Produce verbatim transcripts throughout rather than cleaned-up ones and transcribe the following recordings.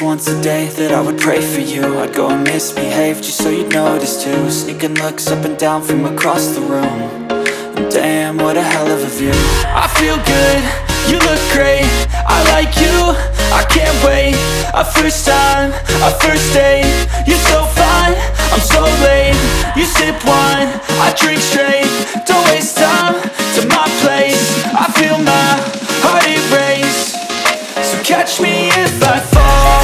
once a day that I would pray for you. I'd go and misbehave just so you'd notice too. Sneaking looks up and down from across the room. And damn, what a hell of a view. I feel good, you look great, I like you, I can't wait. A first time, a first date, you're so fine, I'm so late. You sip wine, I drink straight, don't waste time to my place. I feel my heart erase, so catch me if I fall.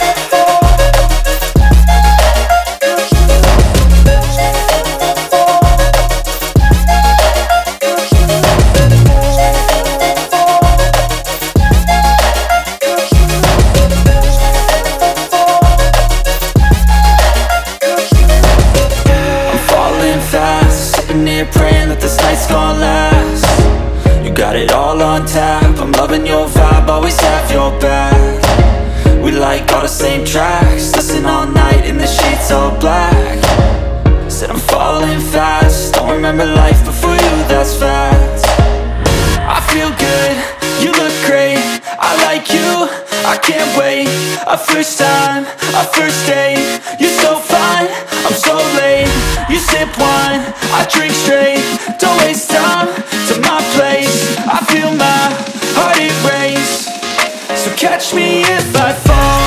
Praying that this night's gonna last. You got it all on tap, I'm loving your vibe, always have your back. We like all the same tracks, listen all night in the sheets all black. Said I'm falling fast, don't remember life before you, that's fact. I feel good, you look great, I like you, I can't wait. A first time, a first date, you're so fine, I'm so late. You sip wine, I drink straight, don't waste time to my place. I feel my heart erase, so catch me if I fall.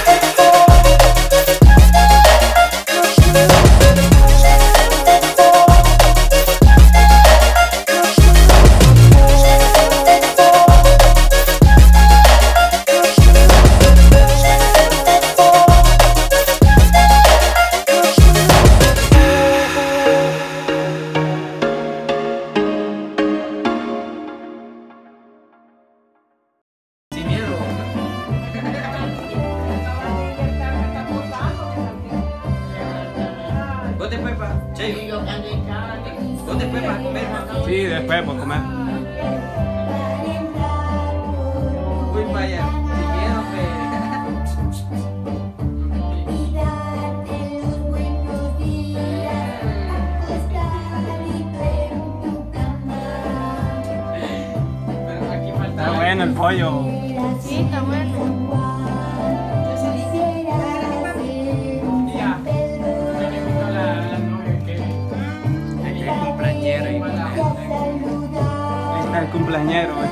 Sí, después por comer. Voy para allá. Si quiero, pero aquí falta. Está bueno el pollo. Sí, está bueno. El cumpleañero, eh.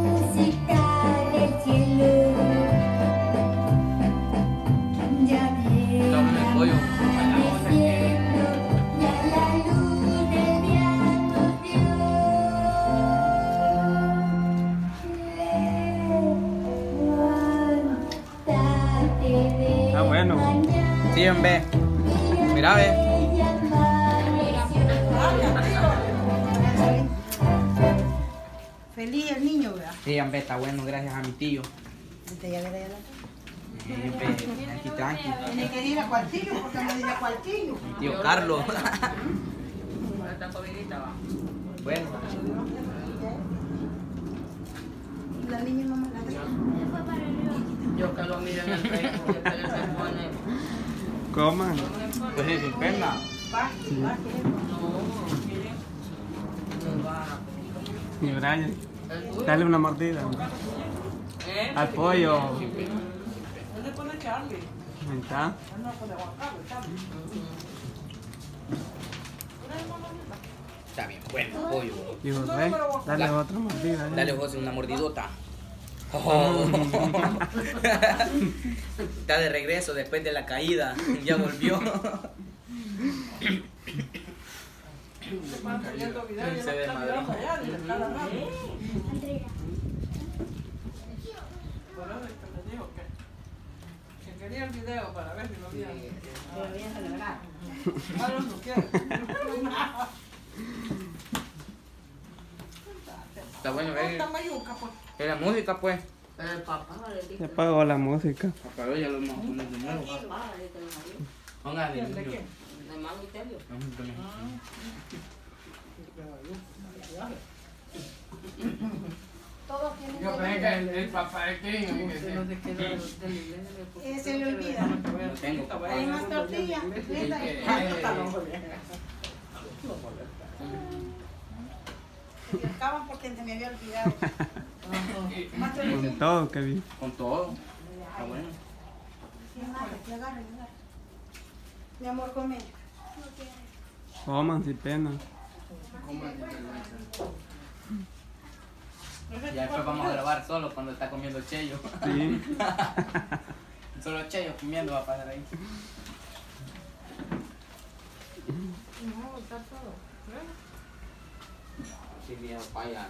Dame el pollo. Está bueno. Sí, hombre. Mira, ve. Feliz el niño, ¿verdad? Sí, hombre, está bueno, gracias a mi tío. Este ya verá ya la Sí, hombre, aquí tranqui. tiene que ir a cuartillo porque no dice cuartillo. Mi tío Carlos. Bueno. La niña y mamá la Yo que lo miro en el Facebook, que él se pone. Coman. Pues sí, sin pena. No va. Y Brian, dale una mordida ¿Eh? al pollo. ¿Dónde pone Charlie? Ahí está. No pone Juan Carlos, Charlie. Está bien, bueno, pollo. Y José, dale otra mordida. ya. Dale, José, una mordidota. Oh. Está de regreso después de la caída. Ya volvió. Se ve madre. Que quería el video para ver si lo había. Pero voy a celebrar. Carlos no quiere. Está bueno, eh. Esta mayuca, pues. Es la música, pues. Pero el papá le dijo. Se apagó la música. Apagó, ya lo vamos a poner de nuevo. ¿Qué va? Le dijo el marido. Póngale. ¿De qué? De Mango y Telio. Todos tienen Yo pensé que el, el papá de King. No se quedó de la iglesia. Eh, se le olvida. Lo tengo, papá. Hay más tortillas. Linda. Se acaban porque se me había olvidado. Más Con tortillas. todo, que bien. Con todo. Está bueno. Que agarre, que agarre. Mi amor, come. Coman sin pena. Y después vamos a grabar solo cuando está comiendo Cheyo. Sí. Solo Cheyo comiendo va a pasar ahí. No, está todo. Sí, viejo, vaya.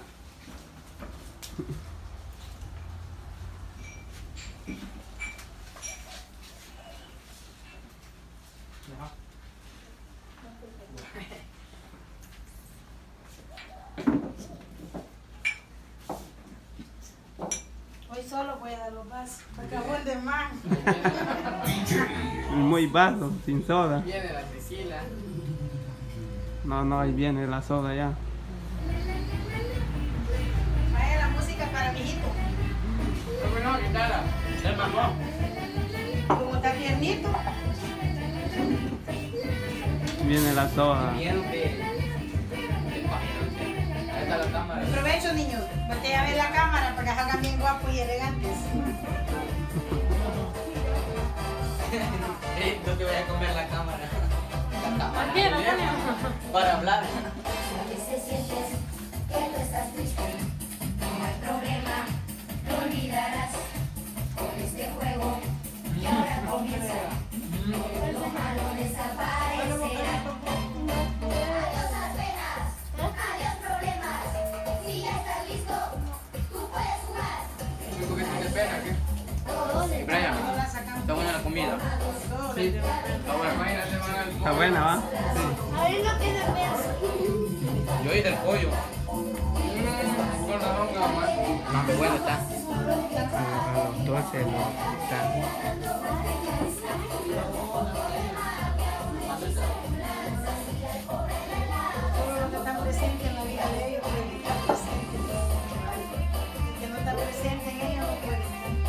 Hoy solo voy a dar los vasos. Porque acabó el de más. Muy vaso, sin soda. Viene la tequila. No, no, ahí viene la soda ya. Vaya la música para mi hijito. No, no, quítala. Se mamó. Como está tiernito. Viene la soda. Vieron que. Ahí está la cámara. Aprovecho, niños. Voltea a ver la cámara para que salgan bien guapos y elegantes. Eh, no te voy a comer la cámara. La cámara. ¿Por qué, Antonio? Para hablar. A veces sientes que tú estás triste, no hay problema, lo olvidarás con este juego y ahora comienza, lo malo desaparecerá. Adiós las penas, adiós problemas, si ya estás listo, tú puedes jugar. ¿Un poquito de pena aquí? Todos Y Brian, No la sacamos ¿está buena la comida? todos. Sí. Está buena. Imagínate, van al Está buena, ¿va? Ahí no tiene peso. Yo hice el pollo. Con razón, mamá. No, qué bueno está. A los doce no. Está. Todo lo que está presente en la vida de ellos tiene que estar presente. El que no está presente en ellos no puede.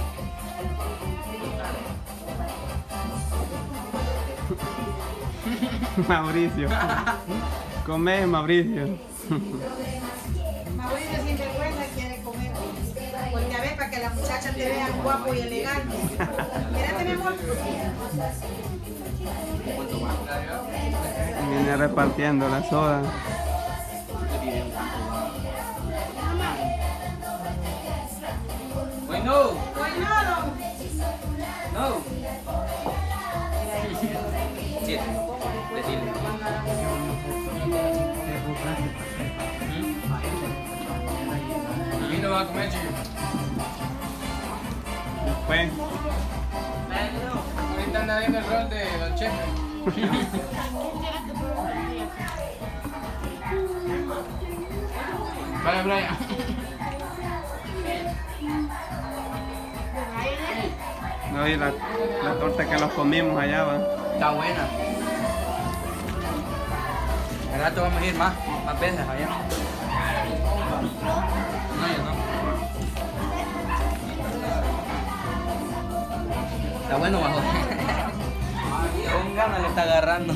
Mauricio. Come, Mauricio. Mauricio sin vergüenza quiere comer. Porque a ver, para que las muchachas te vean guapo y elegante. Mírate, mi amor. Viene repartiendo la soda. Bueno, Pues no, no. no. Siete. Decirle. ¿Quién no va a comer, chico? Después, Ahorita anda viendo el rol de Don Chepe. Vale, Brian. no, y la, la torta que nos comimos allá va. Está buena. Al rato vamos a ir más, más veces allá. No, ya no. Está bueno, bajo. Con ganas le está agarrando.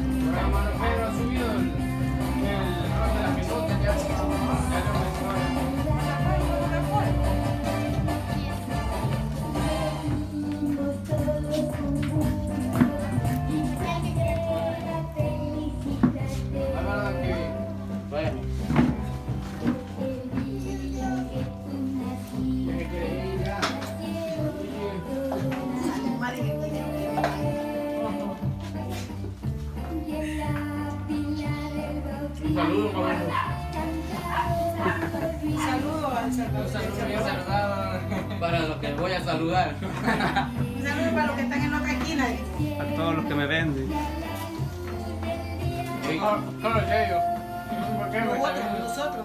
Bueno. Un saludo, mamá. Un saludo al Un Salvador. saludo bien saludado para los que voy a saludar. Un saludo para los que están en otra esquina. A todos los que me venden. Solo ellos. ¿Por qué me está Nosotros, viendo? nosotros.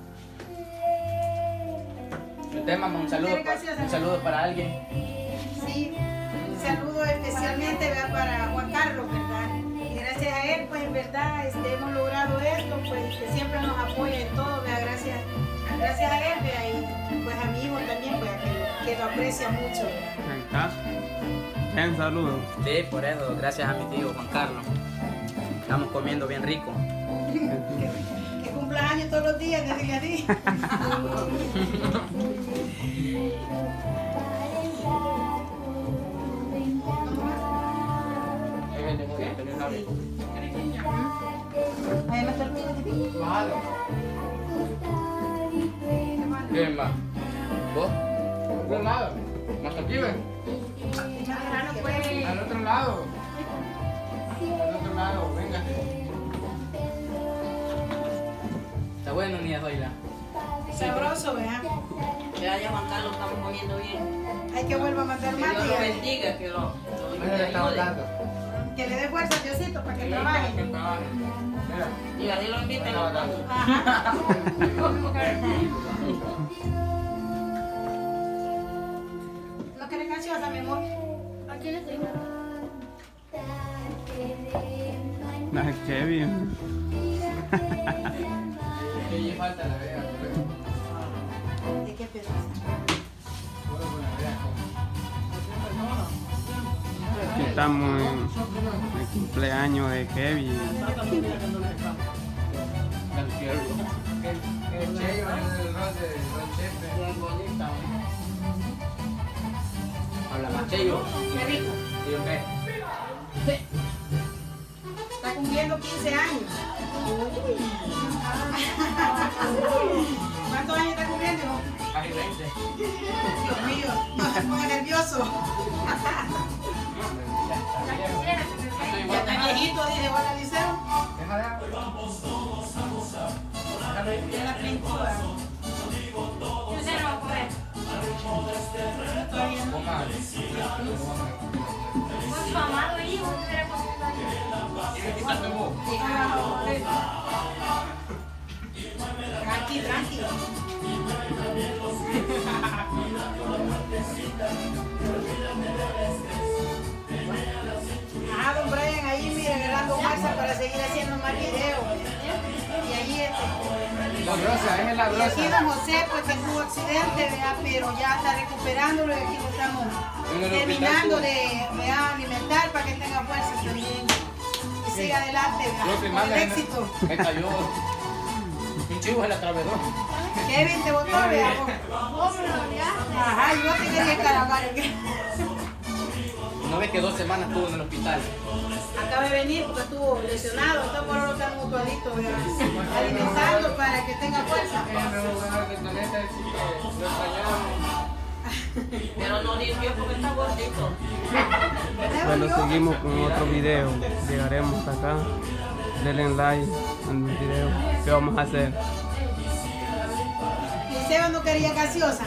El tema, un saludo, para, un saludo para alguien. Sí, un saludo especialmente ¿verdad? Para Juan Carlos, ¿verdad? Y gracias a él, pues en verdad este, hemos logrado esto, pues que siempre nos apoya en todo, ¿verdad? Gracias, gracias a él, ¿verdad? Y pues a mi hijo también, ¿verdad? Que, que lo aprecia mucho, ¿verdad? Ahí está. Un saludo. Sí, por eso, gracias a mi tío Juan Carlos. Estamos comiendo bien rico. Que cumpla años todos los días, decirle así. Ahí me está el pie. Bájalo. ¿Quién más? ¿Vos? ¿Otro lado? ¿Más aquí ven? Al otro lado. Al otro lado, venga. Está bueno, niña Zoila. Sabroso, vean. Ya, ya, Juan Carlos, estamos comiendo bien. Hay que vuelva a mandar Que más, Dios lo dígale. bendiga, que lo, lo Ahí le estamos ayude. dando. Que le dé fuerza a Diosito para que Que trabaje. trabaje. Mira. Y a Dios lo invita y lo Estamos dando. Ajá. ¿No quieres gaseosa, mi amor? Aquí le tengo. No, es Kevin. Que allí falta la vea. ¿De qué pedazo? Aquí estamos en el cumpleaños de Kevin. El Che iba en el rol de Don Chepe. Bien bonita. Habla más cheyo. Qué rico. ¿Y yo qué? Está cumpliendo quince años. ¿Cuántos años está cumpliendo? Casi veinte. Dios mío, no se ponga nervioso. Ya está viejito, dice, igual al liceo. Deja de agua. Ya la pintura. Yo se lo voy a comer. Todavía no. Ponga. Con su amado hijo, usted era con Quítate vos. Tranqui, tranqui. Ah, don Brian, ahí mira, agarrando fuerza para seguir haciendo más videos. Y ahí este. La brosa, es la Y aquí brosa. don José, pues que tuvo accidente, ¿verdad? Pero ya está recuperándolo y aquí lo estamos En el hospital, terminando tú. de, ¿verdad? alimentar para que tenga fuerza también. Y siga adelante, Lo ¿verdad? que Con más el le- éxito. Me cayó. Un chivo se la atravesó. Kevin te botó, ¿verdad? ¿Cómo me lo olvidaste? Ajá, yo te quería caravar. No ves que dos semanas estuvo en el hospital. Acaba de venir porque estuvo lesionado, entonces por ahora está mutuadito, ¿verdad? Alimentando para que tenga fuerza. Pero no limpió porque está gordito. Bueno, seguimos con otro video. Llegaremos hasta acá. Denle like al video. ¿Qué vamos a hacer? Y Seba no quería gaseosa.